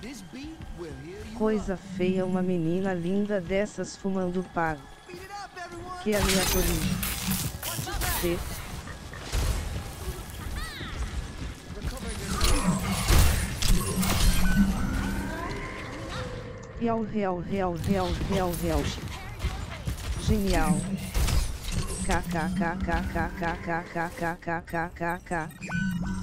Coisa feia, uma menina linda dessas fumando pago. Que aleatoria. C. Real. Genial. KKKKKKKKKKKK.